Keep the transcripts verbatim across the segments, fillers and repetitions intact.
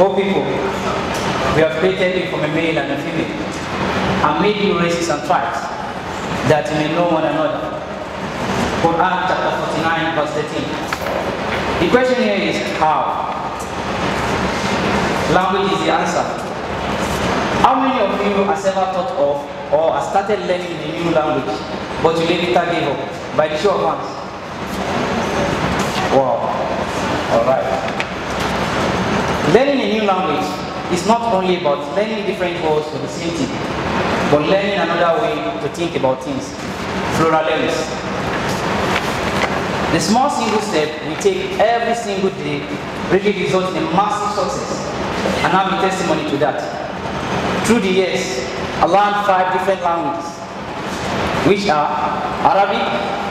O people, we have created you from a male and a female, and made you races and tribes, that you may know one another. Quran chapter forty-nine, verse thirteen. The question here is how? Language is the answer. How many of you has ever thought of or has started learning a new language, but you later gave up? By the show of hands. Wow. Alright. Learning a new language is not only about learning different words for the same thing, but learning another way to think about things. Pluralism. The small single step we take every single day really results in a massive success, and I'm a testimony to that. Through the years, I learned five different languages, which are Arabic,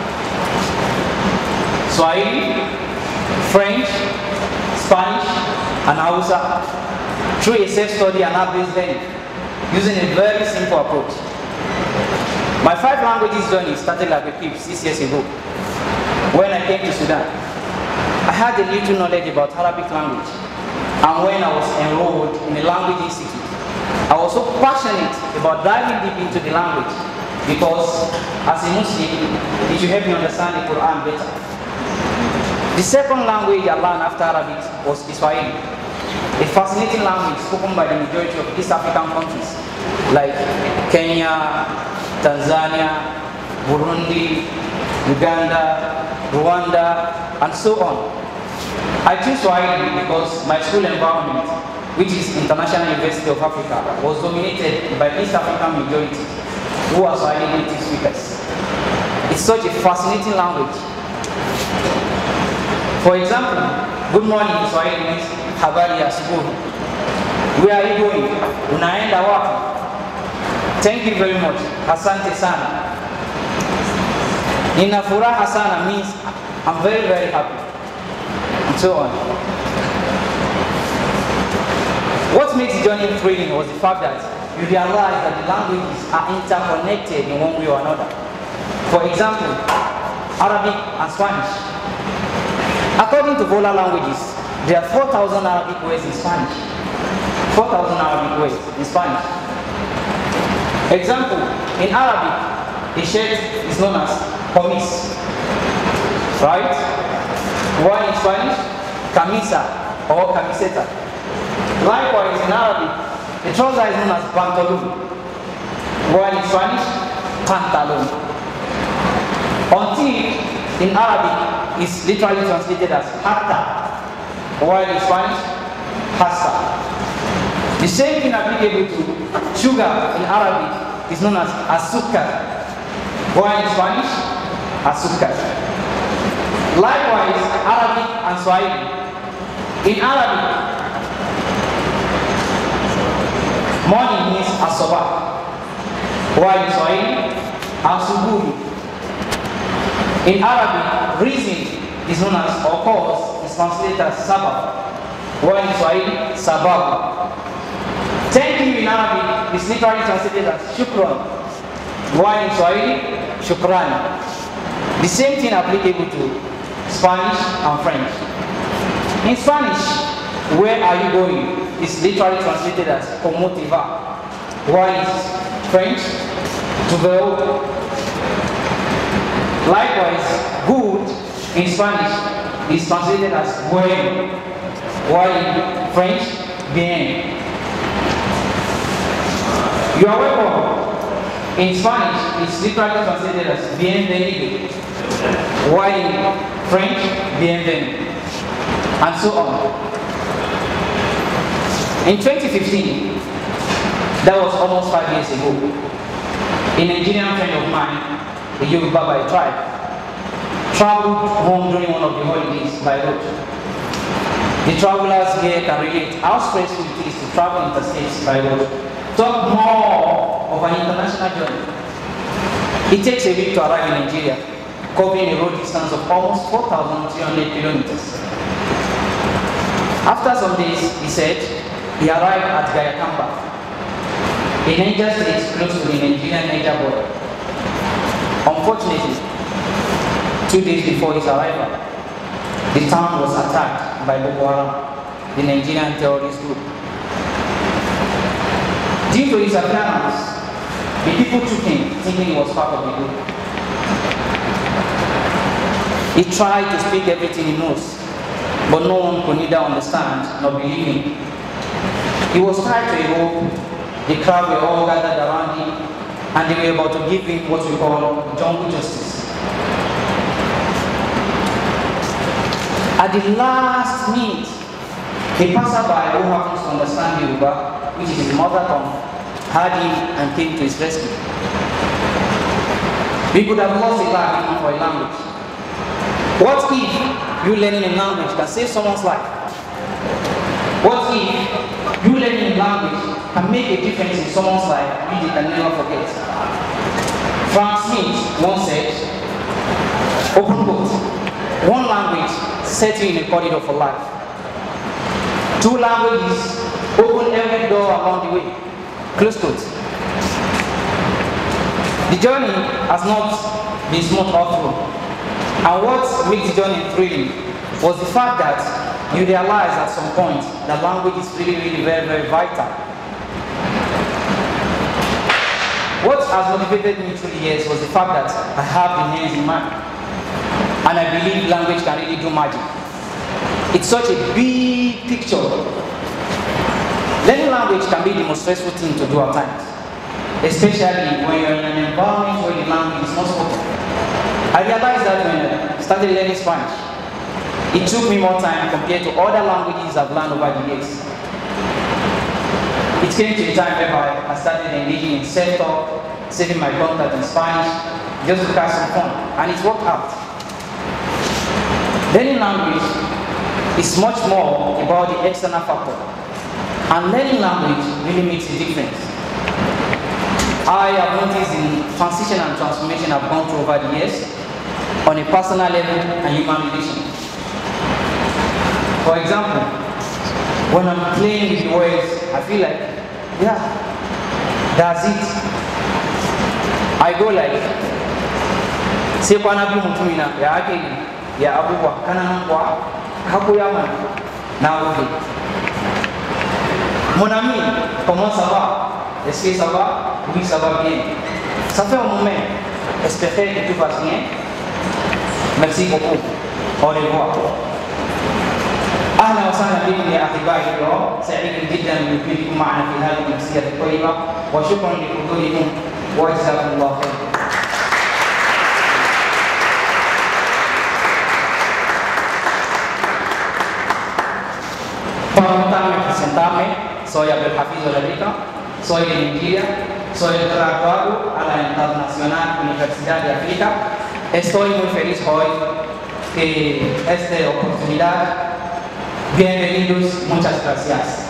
Swahili, French, Spanish, and Hausa, through a self-study and app-based learning, using a very simple approach. My five languages journey started like a peep six years ago. When I came to Sudan, I had a little knowledge about Arabic language, and when I was enrolled in a language institute, I was so passionate about diving deep into the language because as a Muslim, it should help me understand the Quran better. The second language I learned after Arabic was Swahili, a fascinating language spoken by the majority of East African countries like Kenya, Tanzania, Burundi, Uganda, Rwanda, and so on. I chose Swahili because my school environment, which is International University of Africa, was dominated by East African majority who are Swahili native speakers. It's such a fascinating language. For example, good morning in Swahili means habari ya asubuhi. Where are you going? Unaenda wapi? Thank you very much. Asante sana. Nina furaha sana means I'm very very happy. And so on. What makes the journey thrilling was the fact that you realize that the languages are interconnected in one way or another. For example, Arabic and Spanish. According to Vola languages, there are four thousand Arabic words in Spanish. four thousand Arabic words in Spanish. Example, in Arabic, a shirt is known as camis, right? While in Spanish, camisa or camiseta. Likewise, in Arabic, the trouser is known as pantalon, while in Spanish, pantalon. Until in Arabic is literally translated as hatta, while in Spanish, hassa. The same thing applicable to sugar in Arabic is known as azúcar, while in Spanish, azúcar. Likewise, Arabic and Swahili. In Arabic, morning means asoba, while in Swahili, asubuhi. In Arabic, reason is known as, or cause, is translated as sabab, while in Swahili, sabab. Thank you in Arabic is literally translated as shukran, while in Swahili, shukran. The same thing applicable to Spanish and French. In Spanish, where are you going? Is literally translated as como te va, while in French, tu veux. Likewise, good in Spanish is translated as bueno, while in French, bien. You are welcome. In Spanish, it's literally translated as bienvenido, while in French, bienvenido, and so on. In twenty fifteen, that was almost five years ago, a Nigerian friend of mine, a Yoruba by tribe, traveled home during one of the holidays by road. The travelers here can relate how stressful it is to travel interstates by road. Talk more of an international journey. It takes a week to arrive in Nigeria, covering a road distance of almost four thousand three hundred kilometers. After some days, he said, he arrived at Gayakamba, a Niger state close to the Nigerian-Niger border. Unfortunately, two days before his arrival, the town was attacked by Boko Haram. the Nigerian terrorist group. Due to his appearance, the people took him thinking he was part of the group. He tried to speak everything he knows, but no one could neither understand nor believe him. He was tied to a rope, the crowd were all gathered around him, and they were about to give him what we call jungle justice. At the last minute, a passerby who happens to understand Yoruba, which is his mother tongue, heard him and came to his rescue. We could have lost a life even for a language. What if you learning a language can save someone's life? What if you learning a language can make a difference in someone's life which they can never forget? Frank Smith once said, open quote, one language sets you in a corridor for life. Two languages open every door along the way. Close quote. The journey has not been smooth all through. And what makes the journey thrilling was the fact that you realize at some point that language is really, really very, very vital. What has motivated me through the years was the fact that I have the names in mind. And I believe language can really do magic. It's such a big picture. Learning language can be the most stressful thing to do at times, especially when you're in an environment where the language is not spoken. I realized that when I started learning Spanish, it took me more time compared to other languages I've learned over the years. It came to a time whereby I started engaging in self-talk, saving my contact in Spanish, just to catch some fun, and it worked out. Learning language is much more about the external factor, and learning language really makes a difference. I have noticed in transition and transformation I've gone through over the years on a personal level and human relations. For example, when I'm playing with the words, I feel like, yeah, that's it. I go like, Sepanabi Mutumina, ya ake ya abubuwa kananan kwa hapo yaman na wuce. Mon ami, comment ça va? Est-ce que ça va? Oui, ça va bien. Ça fait un moment. Espérez que tout va bien. Merci beaucoup. Au revoir. أهلا وسهلا بكم يا أحبائي الكرام، سعيد جدا بوجودكم معنا في هذه الأمسية الطيبة، وشكرا لحضوركم وجزاكم الله خير. Para contarme y presentarme, soy Abdel Hafiz Olarica, soy de Nigeria, soy graduado a la Internacional Universidad de África. Estoy muy feliz hoy que esta oportunidad. Bienvenidos, muchas gracias.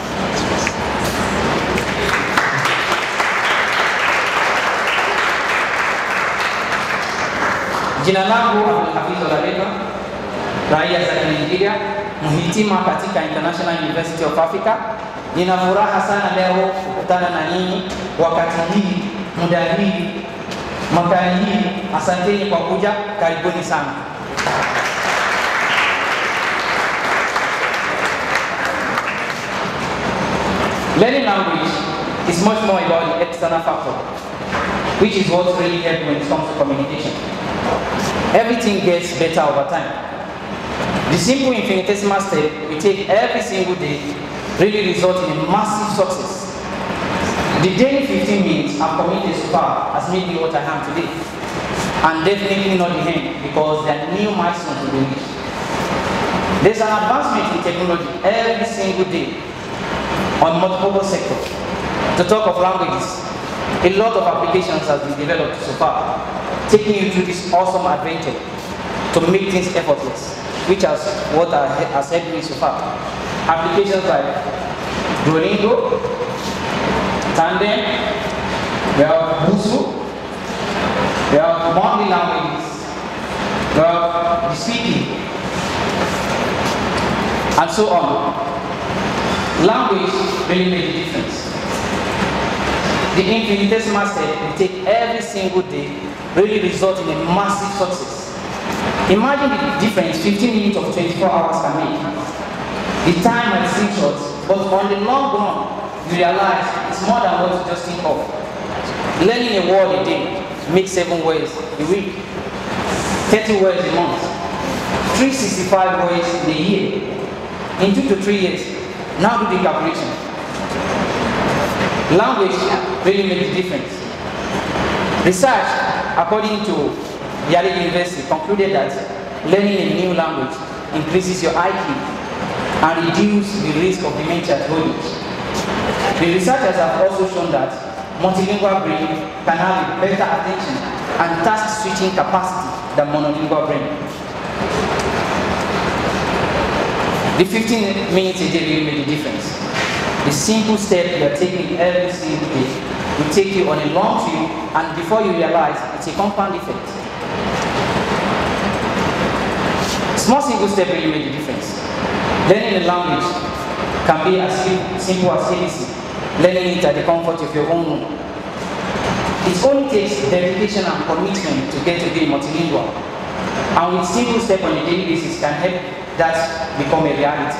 Jina langu Abdel Hafiz Olarica, raia za Nigeria, mhitima katika International University of Africa. Nina furaha sana leo kukutana na nyinyi wakati hii, muda hii, makani hii. Asanteni kwa kuja, karibuni sana. Learning language is much more about the external factor, which is what really helps when it comes to communication. Everything gets better over time. The simple infinitesimal step we take every single day really results in a massive success. The daily fifteen minutes I've committed so far has made me what I am today. And definitely not the end, because there are new milestones to be reached. There's an advancement in technology every single day on multiple sectors. To talk of languages, a lot of applications have been developed so far, taking you through this awesome adventure to make things effortless, which is what has helped me so far. Applications like Duolingo, Tandem, we have Busu, we have Mondi languages, we have the speaking, and so on. Language really makes a difference. The infinitesimal step we take every single day really results in a massive success. Imagine the difference fifteen minutes of twenty-four hours can make. The time might seem short, but on the long run, you realize it's more than what you just think of. Learning a word a day makes seven words a week, thirty words a month, three hundred sixty-five words in a year. In two to three years, now do the calculation. Language really makes a difference. Research, according to Yale University, concluded that learning a new language increases your I Q and reduces the risk of dementia at old age. The researchers have also shown that multilingual brain can have a better attention and task switching capacity than monolingual brain. The fifteen minutes a day really make a difference. The simple step you are taking every single day will take you on a long trip, and before you realize, it's a compound effect. Small single step really make a difference. Learning a language can be as simple as A B C, learning it at the comfort of your own home. It only takes dedication and commitment to get to be multilingual, and with simple steps on a daily basis can help that become a reality.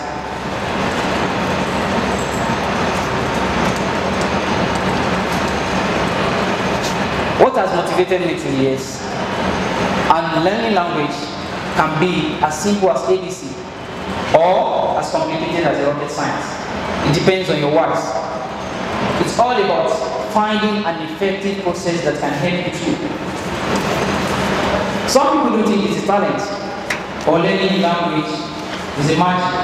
What has motivated me to years? And learning language can be as simple as A B C or as complicated as rocket science. It depends on your whys. It's all about finding an effective process that can help you through. Some people do think it's a talent, or learning language is a magic.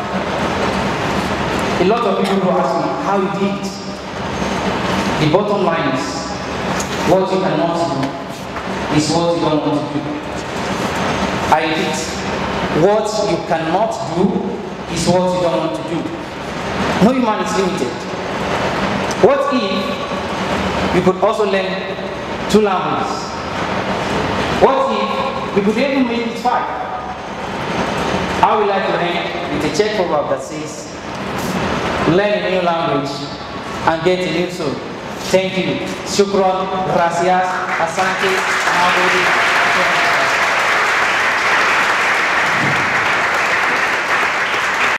A lot of people will ask me how you did it. The bottom line is, what you cannot do is what you don't want to do. I repeat, what you cannot do is what you don't want to do. No human is limited. What if you could also learn two languages? What if we could even make it five? I would like to end with a Czech proverb that says, learn a new language and get a new soul. Thank you. Shukran, gracias, asante, nagode.